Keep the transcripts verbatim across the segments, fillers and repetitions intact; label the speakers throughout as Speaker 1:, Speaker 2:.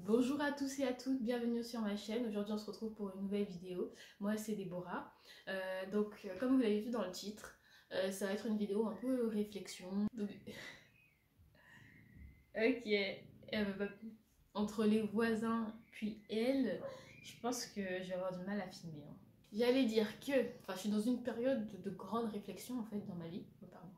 Speaker 1: Bonjour à tous et à toutes, bienvenue sur ma chaîne. Aujourd'hui on se retrouve pour une nouvelle vidéo. Moi c'est Déborah. Euh, donc euh, comme vous l'avez vu dans le titre, euh, ça va être une vidéo un peu réflexion. Donc... ok. Euh, bah, entre les voisins puis elle, je pense que je vais avoir du mal à filmer. Hein. J'allais dire que, enfin je suis dans une période de, de grande réflexion en fait dans ma vie. Oh, pardon.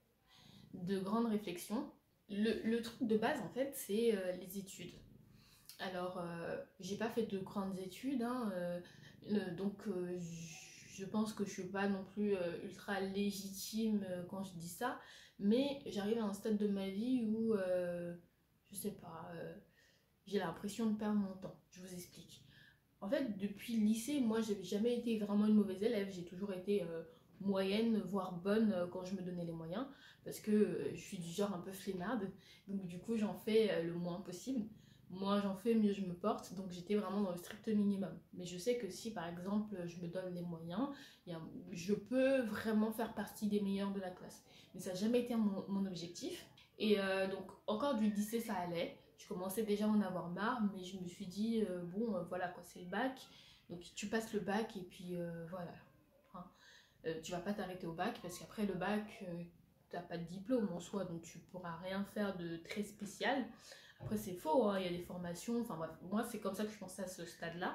Speaker 1: De grande réflexion. Le, le truc de base en fait c'est euh, les études. Alors, euh, j'ai pas fait de grandes études, hein, euh, euh, donc euh, je pense que je suis pas non plus euh, ultra légitime euh, quand je dis ça, mais j'arrive à un stade de ma vie où, euh, je sais pas, euh, j'ai l'impression de perdre mon temps. Je vous explique. En fait, depuis le lycée, moi, j'ai jamais été vraiment une mauvaise élève, j'ai toujours été euh, moyenne, voire bonne euh, quand je me donnais les moyens, parce que euh, je suis du genre un peu flemmarde, donc du coup, j'en fais euh, le moins possible. Moins j'en fais, mieux je me porte, donc j'étais vraiment dans le strict minimum. Mais je sais que si par exemple je me donne les moyens, y a, je peux vraiment faire partie des meilleurs de la classe. Mais ça n'a jamais été mon, mon objectif. Et euh, donc encore du lycée ça allait, je commençais déjà à en avoir marre, mais je me suis dit, euh, bon euh, voilà quoi, c'est le bac, donc tu passes le bac et puis euh, voilà. Hein. Euh, tu vas pas t'arrêter au bac parce qu'après le bac, euh, t'as pas de diplôme en soi, donc tu pourras rien faire de très spécial. Après c'est faux, hein, il y a des formations, enfin bref, moi c'est comme ça que je pensais à ce stade-là.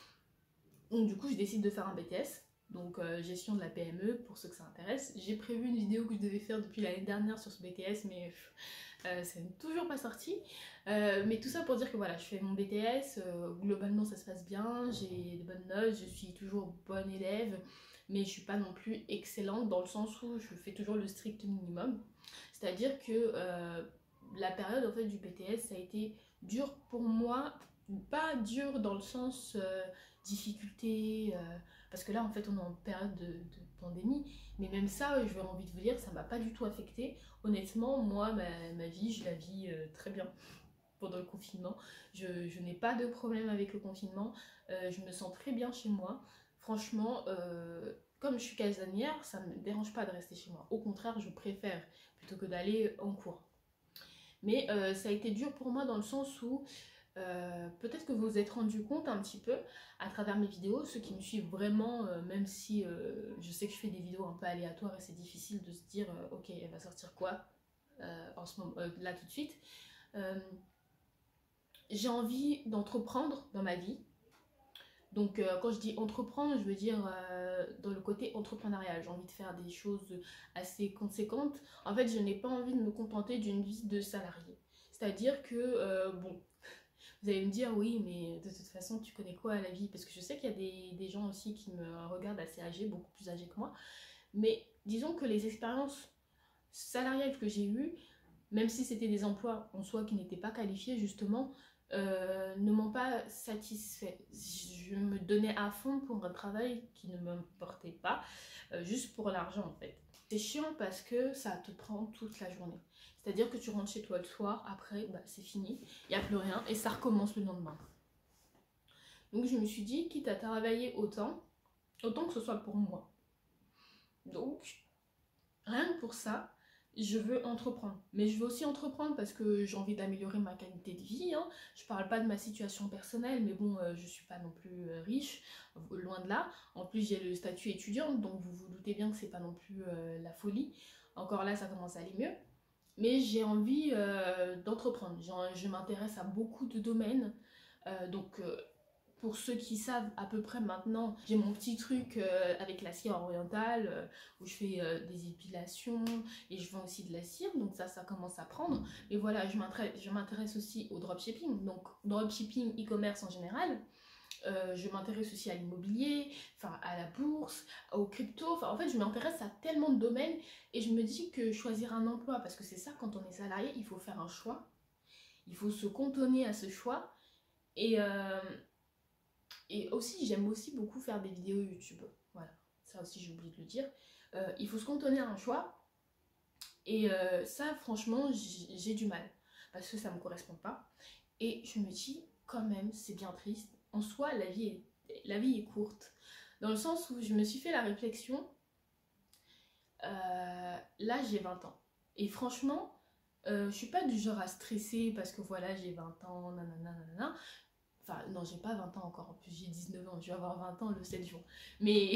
Speaker 1: Donc du coup je décide de faire un B T S, donc euh, gestion de la P M E pour ceux que ça intéresse. J'ai prévu une vidéo que je devais faire depuis l'année dernière sur ce B T S, mais euh, ça n'est toujours pas sorti. Euh, mais tout ça pour dire que voilà, je fais mon B T S, euh, globalement ça se passe bien, j'ai de bonnes notes, je suis toujours bonne élève, mais je suis pas non plus excellente dans le sens où je fais toujours le strict minimum. C'est-à-dire que euh, la période en fait du B T S ça a été dur pour moi, pas dur dans le sens euh, difficulté, euh, parce que là en fait on est en période de, de pandémie, mais même ça, je vais envie de vous dire, ça m'a pas du tout affecté. Honnêtement, moi ma, ma vie, je la vis euh, très bien pendant le confinement. Je, je n'ai pas de problème avec le confinement, euh, je me sens très bien chez moi. Franchement, euh, comme je suis casanière, ça ne me dérange pas de rester chez moi. Au contraire, je préfère plutôt que d'aller en cours. Mais euh, ça a été dur pour moi dans le sens où euh, peut-être que vous vous êtes rendu compte un petit peu à travers mes vidéos, ceux qui me suivent vraiment, euh, même si euh, je sais que je fais des vidéos un peu aléatoires et c'est difficile de se dire euh, ok, elle va sortir quoi euh, en ce moment, euh, là tout de suite. Euh, j'ai envie d'entreprendre dans ma vie. Donc euh, quand je dis entreprendre, je veux dire euh, dans le côté entrepreneurial. J'ai envie de faire des choses assez conséquentes. En fait, je n'ai pas envie de me contenter d'une vie de salarié. C'est-à-dire que, euh, bon, vous allez me dire, oui, mais de toute façon, tu connais quoi à la vie? Parce que je sais qu'il y a des, des gens aussi qui me regardent assez âgés, beaucoup plus âgés que moi. Mais disons que les expériences salariales que j'ai eues, même si c'était des emplois en soi qui n'étaient pas qualifiés, justement, euh, ne m'ont pas satisfait. Je me donnais à fond pour un travail qui ne m'importait pas, euh, juste pour l'argent en fait. C'est chiant parce que ça te prend toute la journée. C'est-à-dire que tu rentres chez toi le soir, après bah, c'est fini, il n'y a plus rien et ça recommence le lendemain. Donc je me suis dit, quitte à travailler autant, autant que ce soit pour moi. Donc, rien que pour ça, je veux entreprendre. Mais je veux aussi entreprendre parce que j'ai envie d'améliorer ma qualité de vie. Hein. Je parle pas de ma situation personnelle, mais bon, euh, je suis pas non plus euh, riche, loin de là. En plus, j'ai le statut étudiante, donc vous vous doutez bien que c'est pas non plus euh, la folie. Encore là, ça commence à aller mieux. Mais j'ai envie euh, d'entreprendre. Je m'intéresse à beaucoup de domaines. Euh, donc, euh, pour ceux qui savent à peu près maintenant, j'ai mon petit truc euh, avec la cire orientale euh, où je fais euh, des épilations et je vends aussi de la cire, donc ça, ça commence à prendre. Mais voilà, je m'intéresse aussi au dropshipping, donc dropshipping, e-commerce en général. Euh, je m'intéresse aussi à l'immobilier, enfin à la bourse, aux crypto, enfin en fait je m'intéresse à tellement de domaines et je me dis que choisir un emploi, parce que c'est ça quand on est salarié, il faut faire un choix, il faut se cantonner à ce choix et... Euh, Et aussi, j'aime aussi beaucoup faire des vidéos YouTube. Voilà, ça aussi j'ai oublié de le dire. Euh, il faut se cantonner à un choix. Et euh, ça, franchement, j'ai du mal. Parce que ça ne me correspond pas. Et je me dis, quand même, c'est bien triste. En soi, la vie, est, la vie est courte. Dans le sens où je me suis fait la réflexion. Euh, là, j'ai vingt ans. Et franchement, Euh, je suis pas du genre à stresser parce que voilà, j'ai vingt ans, nanana, nanana. Enfin, non, j'ai pas vingt ans encore, en plus j'ai dix-neuf ans, je vais avoir vingt ans le sept juin. Mais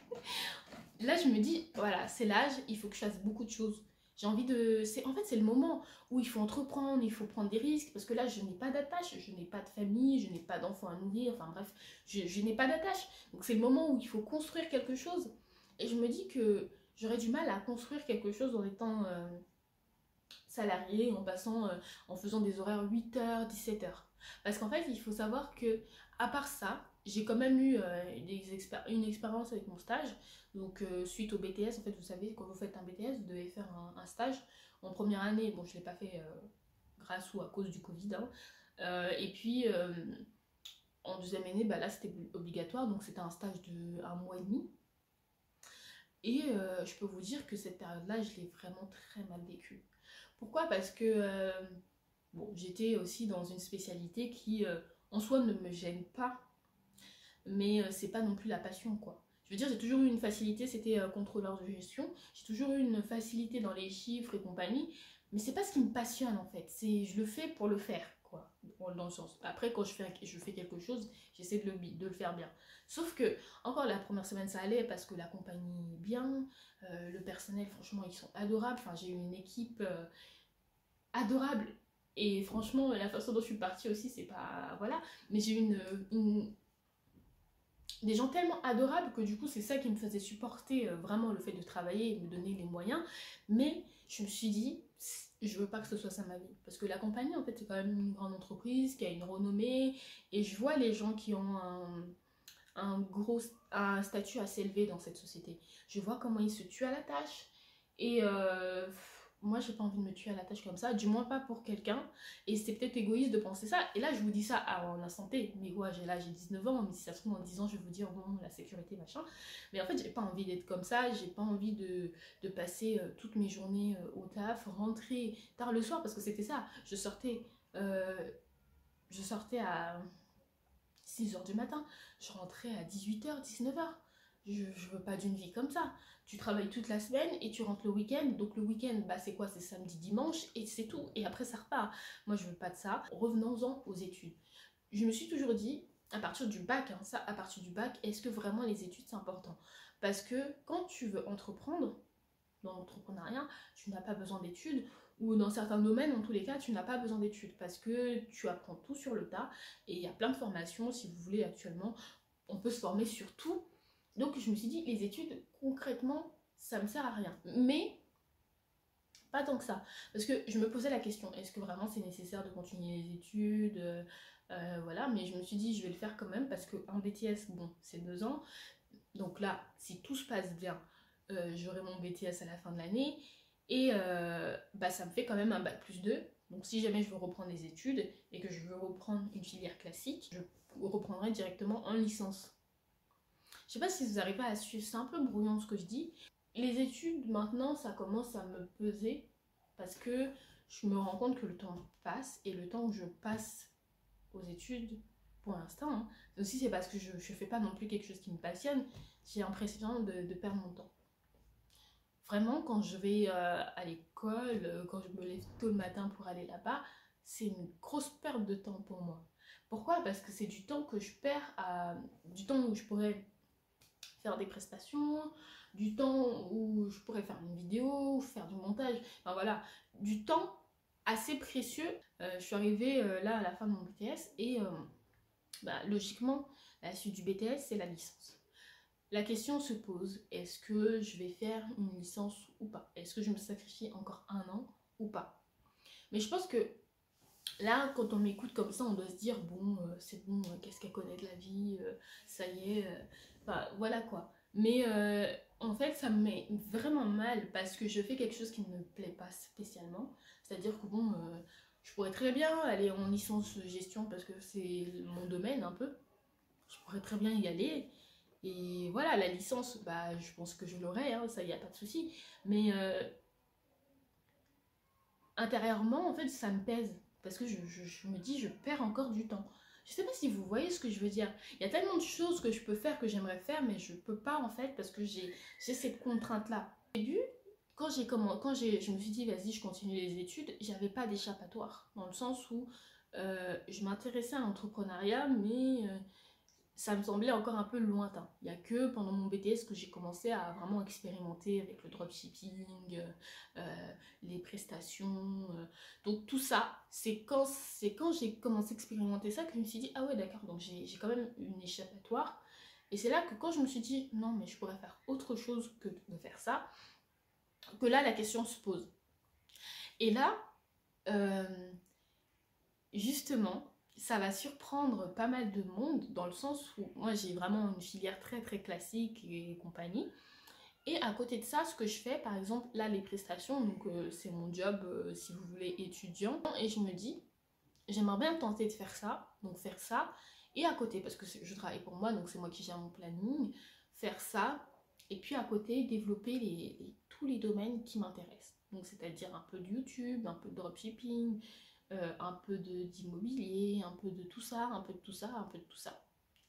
Speaker 1: là, je me dis, voilà, c'est l'âge, il faut que je fasse beaucoup de choses. J'ai envie de... c'est En fait, c'est le moment où il faut entreprendre, il faut prendre des risques, parce que là, je n'ai pas d'attache, je n'ai pas de famille, je n'ai pas d'enfants à nourrir, enfin bref, je, je n'ai pas d'attache. Donc c'est le moment où il faut construire quelque chose. Et je me dis que j'aurais du mal à construire quelque chose en étant euh, salarié, en passant, euh, en faisant des horaires huit heures, dix-sept heures. Parce qu'en fait, il faut savoir que, à part ça, j'ai quand même eu euh, des expér- une expérience avec mon stage. Donc, euh, suite au B T S, en fait, vous savez, quand vous faites un B T S, vous devez faire un, un stage. En première année, bon, je ne l'ai pas fait euh, grâce ou à cause du Covid, hein. Euh, et puis, euh, en deuxième année, bah, là, c'était obligatoire. Donc, c'était un stage de un mois et demi. Et euh, je peux vous dire que cette période-là, je l'ai vraiment très mal vécue. Pourquoi? Parce que euh, bon, j'étais aussi dans une spécialité qui, euh, en soi, ne me gêne pas, mais euh, c'est pas non plus la passion, quoi. Je veux dire, j'ai toujours eu une facilité, c'était euh, contrôleur de gestion, j'ai toujours eu une facilité dans les chiffres et compagnie, mais c'est pas ce qui me passionne, en fait. C'est, je le fais pour le faire, quoi, dans le sens. Après, quand je fais, je fais quelque chose, j'essaie de le, de le faire bien. Sauf que, encore la première semaine, ça allait parce que la compagnie est bien, euh, le personnel, franchement, ils sont adorables. Enfin, j'ai eu une équipe euh, adorable. Et franchement, la façon dont je suis partie aussi, c'est pas... Voilà. Mais j'ai eu une, une- des gens tellement adorables que du coup, c'est ça qui me faisait supporter euh, vraiment le fait de travailler et me donner les moyens. Mais je me suis dit, je veux pas que ce soit ça ma vie. Parce que la compagnie, en fait, c'est quand même une grande entreprise qui a une renommée. Et je vois les gens qui ont un, un gros un statut assez élevé dans cette société. Je vois comment ils se tuent à la tâche. Et euh, moi, j'ai pas envie de me tuer à la tâche comme ça, du moins pas pour quelqu'un. Et c'est peut-être égoïste de penser ça. Et là, je vous dis ça à en instant T. Mais ouais, j'ai là, j'ai dix-neuf ans, mais si ça se trouve, en dix ans, je vais vous dire, bon, la sécurité, machin. Mais en fait, j'ai pas envie d'être comme ça. J'ai pas envie de, de passer euh, toutes mes journées euh, au taf, rentrer tard le soir, parce que c'était ça. Je sortais, euh, je sortais à six heures du matin, je rentrais à dix-huit heures, dix-neuf heures. Je, je veux pas d'une vie comme ça. Tu travailles toute la semaine et tu rentres le week-end. Donc le week-end, bah c'est quoi? C'est samedi, dimanche et c'est tout. Et après ça repart. Moi je veux pas de ça. Revenons-en aux études. Je me suis toujours dit, à partir du bac, hein, ça, à partir du bac, est-ce que vraiment les études c'est important? Parce que quand tu veux entreprendre, dans l'entrepreneuriat, tu n'as pas besoin d'études, ou dans certains domaines, en tous les cas, tu n'as pas besoin d'études, parce que tu apprends tout sur le tas, et il y a plein de formations, si vous voulez, actuellement, on peut se former sur tout. Donc je me suis dit, les études, concrètement, ça me sert à rien. Mais pas tant que ça, parce que je me posais la question, est-ce que vraiment c'est nécessaire de continuer les études? Euh, euh, voilà, mais je me suis dit, je vais le faire quand même, parce qu'un B T S, bon, c'est deux ans, donc là, si tout se passe bien, euh, j'aurai mon B T S à la fin de l'année. Et euh, bah, ça me fait quand même un bac plus deux. Donc si jamais je veux reprendre les études et que je veux reprendre une filière classique, je reprendrai directement en licence. Je sais pas si vous arrivez à suivre, c'est un peu brouillon ce que je dis. Les études, maintenant, ça commence à me peser parce que je me rends compte que le temps passe et le temps que je passe aux études, pour l'instant, hein, aussi c'est parce que je ne fais pas non plus quelque chose qui me passionne, j'ai l'impression de, de perdre mon temps. Vraiment, quand je vais euh, à l'école, euh, quand je me lève tôt le matin pour aller là-bas, c'est une grosse perte de temps pour moi. Pourquoi? Parce que c'est du temps que je perds à... du temps où je pourrais faire des prestations, du temps où je pourrais faire une vidéo, faire du montage, enfin voilà, du temps assez précieux. Euh, je suis arrivée euh, là à la fin de mon B T S et euh, bah, logiquement, la suite du B T S, c'est la licence. La question se pose, est-ce que je vais faire une licence ou pas? Est-ce que je me sacrifie encore un an ou pas? Mais je pense que là, quand on m'écoute comme ça, on doit se dire, bon, euh, c'est bon, euh, qu'est-ce qu'elle connaît de la vie, euh, ça y est, euh, enfin, voilà quoi. Mais euh, en fait, ça me met vraiment mal parce que je fais quelque chose qui ne me plaît pas spécialement. C'est-à-dire que bon, euh, je pourrais très bien aller en licence gestion parce que c'est mon domaine un peu. Je pourrais très bien y aller. Et voilà, la licence, bah, je pense que je l'aurai, hein, ça, y a pas de souci. Mais euh, intérieurement, en fait, ça me pèse. Parce que je, je, je me dis, je perds encore du temps. Je sais pas si vous voyez ce que je veux dire. Il y a tellement de choses que je peux faire, que j'aimerais faire, mais je peux pas, en fait, parce que j'ai j'ai cette contrainte-là. Au début, quand j'ai comment, quand j'ai, je me suis dit, vas-y, je continue les études, j'avais pas d'échappatoire. Dans le sens où euh, je m'intéressais à l'entrepreneuriat, mais euh, ça me semblait encore un peu lointain. Il n'y a que pendant mon B T S que j'ai commencé à vraiment expérimenter avec le dropshipping, euh, euh, les prestations. euh. Donc tout ça, c'est quand, c'est quand j'ai commencé à expérimenter ça que je me suis dit, ah ouais d'accord, donc j'ai j'ai quand même une échappatoire. Et c'est là que quand je me suis dit, non mais je pourrais faire autre chose que de faire ça, que là la question se pose. Et là, euh, justement, ça va surprendre pas mal de monde dans le sens où moi j'ai vraiment une filière très très classique et compagnie. Et à côté de ça, ce que je fais, par exemple, là les prestations, donc euh, c'est mon job euh, si vous voulez étudiant. Et je me dis, j'aimerais bien tenter de faire ça, donc faire ça. Et à côté, parce que je travaille pour moi, donc c'est moi qui gère mon planning, faire ça. Et puis à côté, développer les, les- tous les domaines qui m'intéressent. Donc c'est-à-dire un peu de YouTube, un peu de dropshipping, euh, un peu de d'immobilier, un peu de tout ça, un peu de tout ça, un peu de tout ça.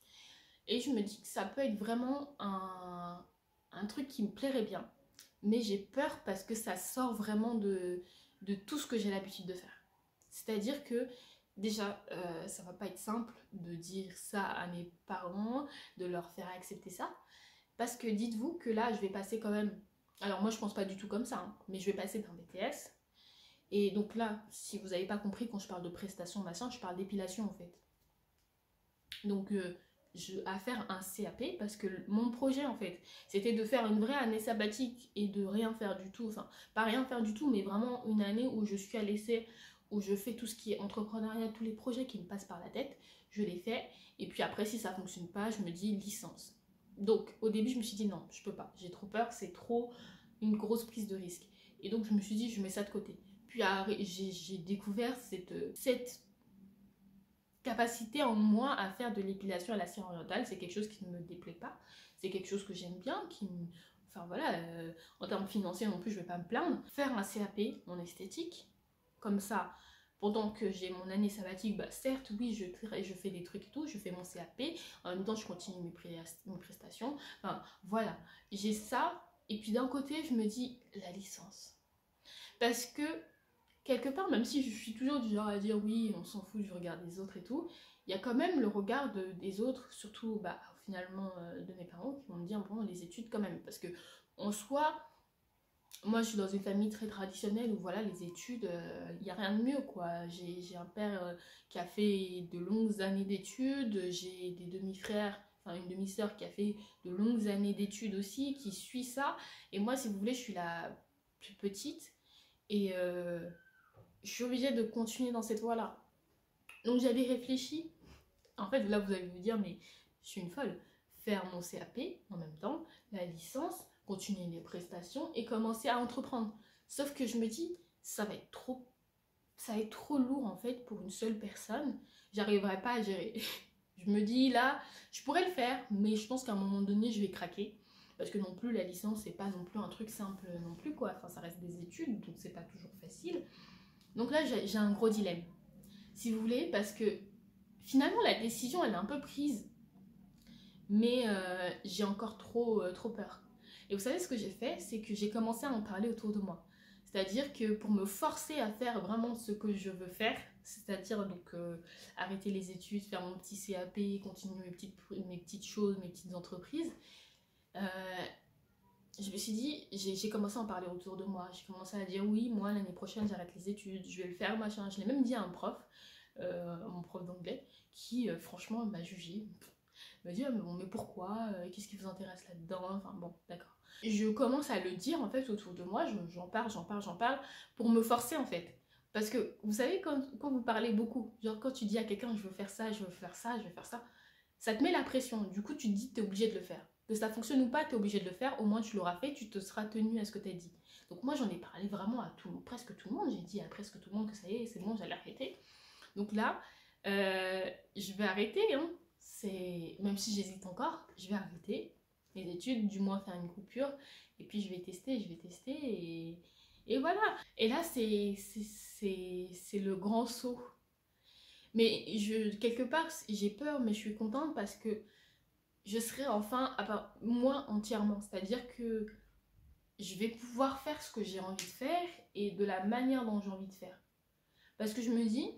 Speaker 1: Et je me dis que ça peut être vraiment un, un truc qui me plairait bien. Mais j'ai peur parce que ça sort vraiment de, de tout ce que j'ai l'habitude de faire. C'est-à-dire que déjà, euh, ça va pas être simple de dire ça à mes parents, de leur faire accepter ça. Parce que dites-vous que là, je vais passer quand même... Alors moi, je pense pas du tout comme ça, hein, mais je vais passer d'un B T S. Et donc là, si vous n'avez pas compris, quand je parle de prestation, machin, je parle d'épilation en fait. Donc, euh, je, à faire un C A P parce que mon projet en fait, c'était de faire une vraie année sabbatique et de rien faire du tout. Enfin, pas rien faire du tout, mais vraiment une année où je suis à l'essai, où je fais tout ce qui est entrepreneuriat, tous les projets qui me passent par la tête, je les fais. Et puis après, si ça fonctionne pas, je me dis licence. Donc, au début, je me suis dit non, je peux pas, j'ai trop peur, c'est trop une grosse prise de risque. Et donc, je me suis dit, je mets ça de côté. Puis j'ai découvert cette, cette capacité en moi à faire de l'épilation à la cire orientale. C'est quelque chose qui ne me déplaît pas. C'est quelque chose que j'aime bien, qui me... Enfin voilà, euh, en termes financiers non plus, je vais pas me plaindre. Faire un C A P en esthétique, comme ça, pendant que j'ai mon année sabbatique, bah certes, oui, je, je fais des trucs et tout, je fais mon C A P, en même temps, je continue mes, pré mes prestations. Enfin, voilà, j'ai ça, et puis d'un côté, je me dis, la licence. Parce que quelque part, même si je suis toujours du genre à dire oui, on s'en fout du regard des autres et tout, il y a quand même le regard de, des autres, surtout bah, finalement euh, de mes parents, qui vont me dire bon, les études quand même. Parce que en soi, moi je suis dans une famille très traditionnelle où voilà, les études, il euh, n'y a rien de mieux quoi. J'ai un père euh, qui a fait de longues années d'études, j'ai des demi-frères, enfin une demi-sœur qui a fait de longues années d'études aussi, qui suit ça. Et moi, si vous voulez, je suis la plus petite. Et, euh, je suis obligée de continuer dans cette voie-là. Donc j'avais réfléchi. En fait, là, vous allez vous dire, mais je suis une folle. Faire mon C A P en même temps, la licence, continuer les prestations et commencer à entreprendre. Sauf que je me dis, ça va être trop, ça va être trop lourd en fait pour une seule personne. J'arriverai pas à gérer. Je me dis là, je pourrais le faire, mais je pense qu'à un moment donné, je vais craquer. Parce que non plus, la licence, c'est pas non plus un truc simple non plus, quoi. Enfin, ça reste des études, donc c'est pas toujours facile. Donc là, j'ai un gros dilemme, si vous voulez, parce que finalement, la décision, elle est un peu prise, mais euh, j'ai encore trop, euh, trop peur. Et vous savez ce que j'ai fait, c'est que j'ai commencé à en parler autour de moi. C'est-à-dire que pour me forcer à faire vraiment ce que je veux faire, c'est-à-dire donc euh, arrêter les études, faire mon petit C A P, continuer mes petites, mes petites choses, mes petites entreprises, euh, je me suis dit, j'ai commencé à en parler autour de moi. J'ai commencé à dire oui, moi l'année prochaine j'arrête les études, je vais le faire, machin. Je l'ai même dit à un prof, euh, mon prof d'anglais, qui euh, franchement m'a jugé. Il m'a dit, ah, mais, bon, mais pourquoi euh, Qu'est-ce qui vous intéresse là-dedans Enfin bon, d'accord. Je commence à le dire en fait autour de moi, j'en parle, j'en parle, j'en parle, pour me forcer en fait. Parce que vous savez, quand, quand vous parlez beaucoup, genre quand tu dis à quelqu'un je veux faire ça, je veux faire ça, je veux faire ça, ça te met la pression. Du coup, tu te dis que tu es obligé de le faire. Que ça fonctionne ou pas, tu es obligé de le faire. Au moins, tu l'auras fait, tu te seras tenu à ce que tu as dit. Donc moi, j'en ai parlé vraiment à tout, presque tout le monde. J'ai dit à presque tout le monde que ça y est, c'est bon, j'allais arrêter. Donc là, euh, je vais arrêter. Hein. Même si j'hésite encore, je vais arrêter les études, du moins faire une coupure. Et puis, je vais tester, je vais tester. Et, et voilà. Et là, c'est le grand saut. Mais je, quelque part, j'ai peur, mais je suis contente parce que je serai enfin, à part moi entièrement. C'est-à-dire que je vais pouvoir faire ce que j'ai envie de faire et de la manière dont j'ai envie de faire. Parce que je me dis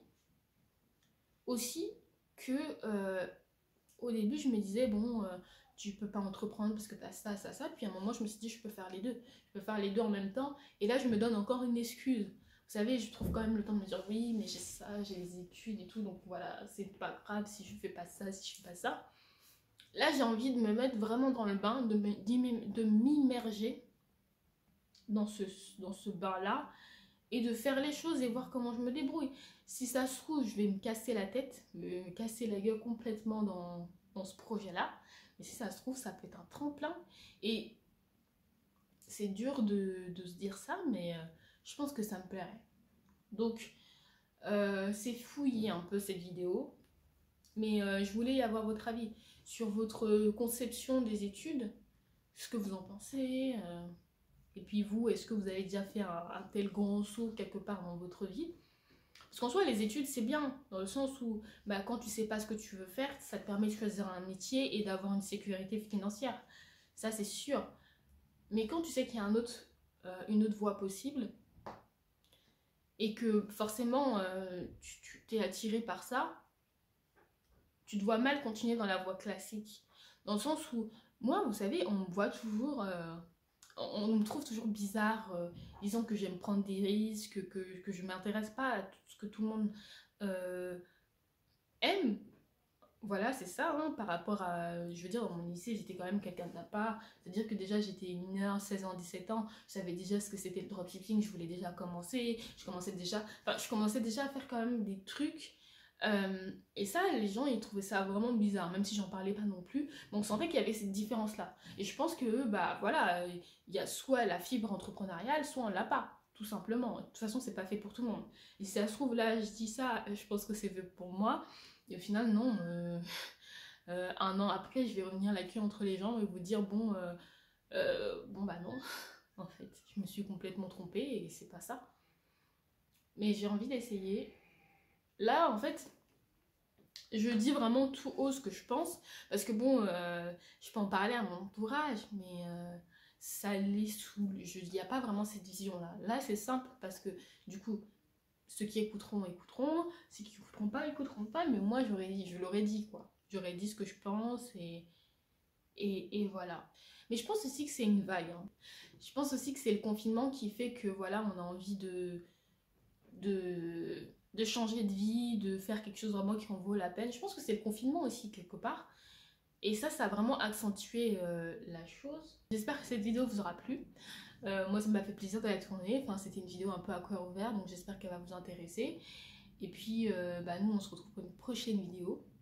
Speaker 1: aussi que euh, au début, je me disais, bon, euh, tu peux pas entreprendre parce que tu as ça, ça, ça. Puis à un moment, je me suis dit, je peux faire les deux. Je peux faire les deux en même temps. Et là, je me donne encore une excuse. Vous savez, je trouve quand même le temps de me dire, oui, mais j'ai ça, j'ai les études et tout. Donc voilà, c'est pas grave si je fais pas ça, si je fais pas ça. Là, j'ai envie de me mettre vraiment dans le bain, de me- de m'immerger dans ce, dans ce bain-là et de faire les choses et voir comment je me débrouille. Si ça se trouve, je vais me casser la tête, me casser la gueule complètement dans, dans ce projet-là. Mais si ça se trouve, ça peut être un tremplin. Et c'est dur de, de se dire ça, mais euh, je pense que ça me plairait. Donc, euh, c'est fouillé un peu cette vidéo. Mais euh, je voulais avoir votre avis sur votre conception des études, ce que vous en pensez. Euh, et puis vous, est-ce que vous avez déjà fait un, un tel grand saut quelque part dans votre vie? Parce qu'en soi, les études, c'est bien, dans le sens où bah, quand tu sais pas ce que tu veux faire, ça te permet de choisir un métier et d'avoir une sécurité financière. Ça, c'est sûr. Mais quand tu sais qu'il y a un autre, euh, une autre voie possible, et que forcément, euh, tu, tu t'es attiré par ça, tu te vois mal continuer dans la voie classique. Dans le sens où, moi, vous savez, on me voit toujours... euh, on me trouve toujours bizarre, euh, disant que j'aime prendre des risques, que, que je ne m'intéresse pas à tout ce que tout le monde euh, aime. Voilà, c'est ça, hein, par rapport à... Je veux dire, dans mon lycée, j'étais quand même quelqu'un de la part. C'est-à-dire que déjà, j'étais mineure, seize ans, dix-sept ans. Je savais déjà ce que c'était le dropshipping, je voulais déjà commencer. Je commençais déjà... Enfin, je commençais déjà à faire quand même des trucs. Euh, et ça, les gens, ils trouvaient ça vraiment bizarre, même si j'en parlais pas non plus. Mais on sentait qu'il y avait cette différence-là. Et je pense que, bah voilà, il y a soit la fibre entrepreneuriale, soit on l'a pas. Tout simplement. De toute façon, c'est pas fait pour tout le monde. Et si ça se trouve, là, je dis ça, je pense que c'est fait pour moi. Et au final, non. Euh, euh, un an après, je vais revenir la queue entre les jambes et vous dire, bon, euh, euh, bon bah non. En fait, je me suis complètement trompée et c'est pas ça. Mais j'ai envie d'essayer. Là, en fait, je dis vraiment tout haut ce que je pense. Parce que bon, euh, je peux en parler à mon entourage, mais euh, ça les saoule. Il n'y a pas vraiment cette vision-là. Là, c'est simple parce que du coup, ceux qui écouteront, écouteront. Ceux qui écouteront pas, écouteront pas. Mais moi, j'aurais dit, je l'aurais dit, quoi. J'aurais dit ce que je pense et, et, et voilà. Mais je pense aussi que c'est une vague. Hein. Je pense aussi que c'est le confinement qui fait que, voilà, on a envie de... de de changer de vie, de faire quelque chose vraiment qui en vaut la peine. Je pense que c'est le confinement aussi, quelque part. Et ça, ça a vraiment accentué euh, la chose. J'espère que cette vidéo vous aura plu. Euh, moi, ça m'a fait plaisir de la tourner. Enfin, c'était une vidéo un peu à cœur ouvert, donc j'espère qu'elle va vous intéresser. Et puis, euh, bah, nous, on se retrouve pour une prochaine vidéo.